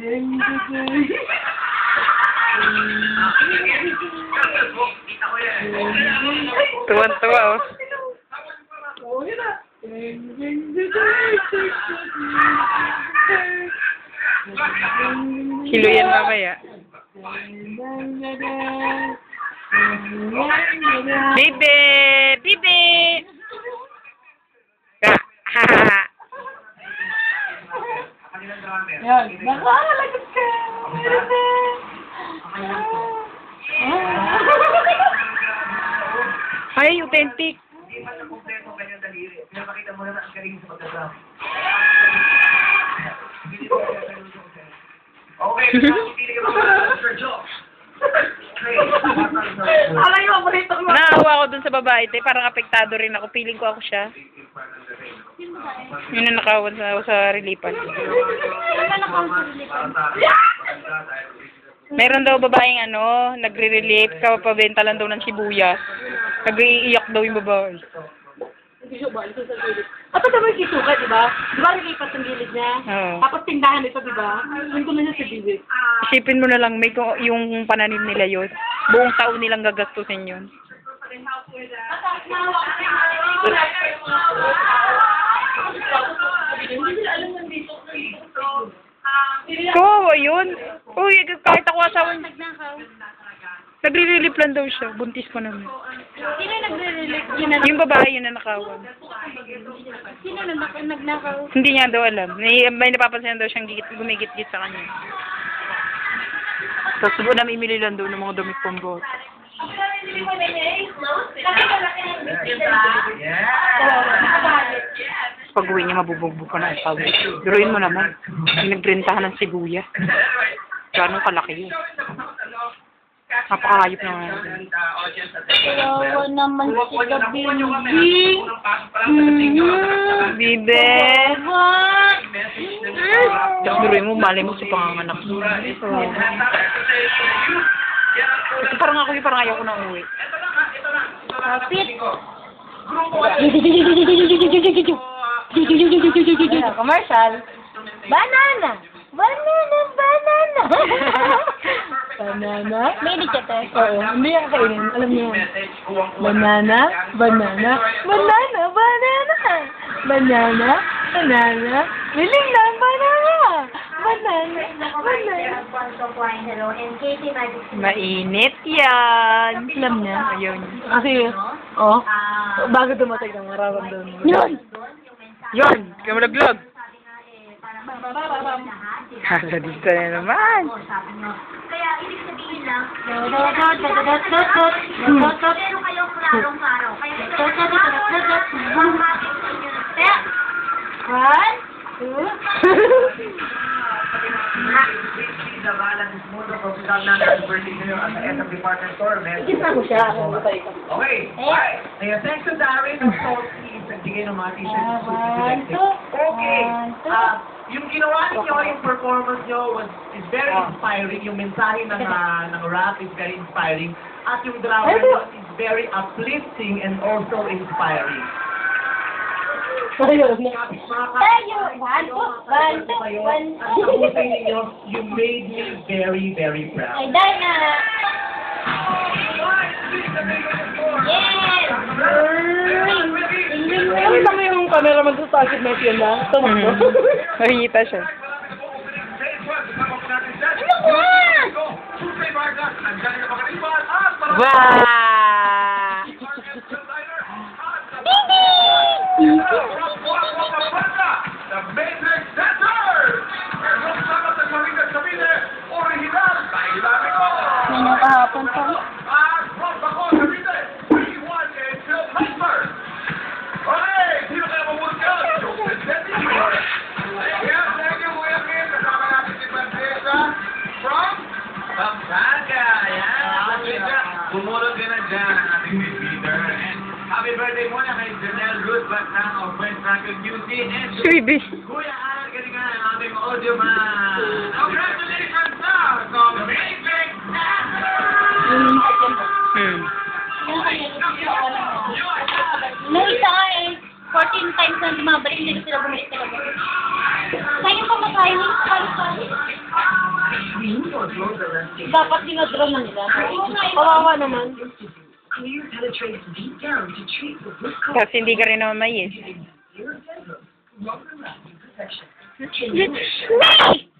Tuwan-tuwa, oh. Kilo yan mamaya. Bibi! Bibi! Ha! Yan. Nakakalagot ka. Ay, authentic. Hindi man na kompleto ang kanyang daliri. Pero makita mo na ang galing sa pagkasama. Okay, pili ka ba Sir Joe? Alay mo, paborito ko. Naawa ako dun sa babae, te. Parang apektado rin ako. Piling ko ako siya. Yun ang nakawan sa relipan. Meron daw babaeng nagre-relief, kapabenta lang daw ng sibuyas. Nag-iiyak daw yung babae. At ito ba yung kisuka, di ba? Di ba relipat ang gilid niya? Oo. Tapos tindahan ito, di ba? Nandun na niya sa bibig. Isipin mo na lang, may yung pananim nila yun. Buong taon nilang gagastusin yun. Kawawa yun. Uy, kahit ako asawa niya. Nagre-relief lang daw siya. Buntis pa naman. Sino nagre-relief? Yung babae yun na nakawan. Sino nagnakaw? Hindi niya daw alam. May napapansin daw siyang gumigit-git sa kanya. Tapos doon namimili lang doon ng mga damit pambot. Pag uwi niya, mabubugbog ka na ang tawag. Duruin mo naman. Nagbrentahan ng sibuyas. Gano'ng kalaki yun. Napakahayop naman. Kawawa naman si Gabi. Bibe! Tapos duruin mo, malay mo sa panganganak. Kasi parang ayaw ko na umuwi. Kapit. Commercial. Banana. Banana, banana. Banana. May dikete. Oo, hindi yan kainin. Alam niyo yan. Banana, banana, banana, banana. Banana, banana. Biling lang, banana. Banana, banana. Mainit yan. Alam niya. Ayun. Kasi, bago dumatay ng mararamdaman mo. Yun. Yun! Kamalaglag! Kala dito na naman. Kaya ibig sabihin lang, meron kayong klarong araw. Kaya ito ang happy sa inyo. Kaya, 1, 2, The balance mo sa hospital na birthday nyo at the SM Department Store. Isa ko siya. Okay. Alright. Kaya thanks to Darren of Salt Seeds. Nagbigay ng mga t-shirts. Okay. Yung ginawa niyo, yung performance nyo is very inspiring. Yung mensahe ng rap is very inspiring. At yung drama nyo is very uplifting and also inspiring. Ayun. Tayo. 1, 2, 1, 2, 1. You made me very, very proud. Ay, dahil na. Yes. Nakita mo yung camera magsasakit na siya na? Tumakbo. Nakikita siya. Wow! May nakahapon pa. Bumulot ka na dyan ang ating leader. And happy birthday muna kay Janelle Ruth Batang of Friends Franco Music. And Sweetie. Kuya Alan Galingan, ang aming audio man. Congratulations na! So, amazing! Nung isa eh, 14 times na bumabalik, hindi sila bumalik talaga. Kaya pa makain, Dapat dinadraw na nila. Kawawa naman. Kasi hindi ka rin naman may yes. Nay!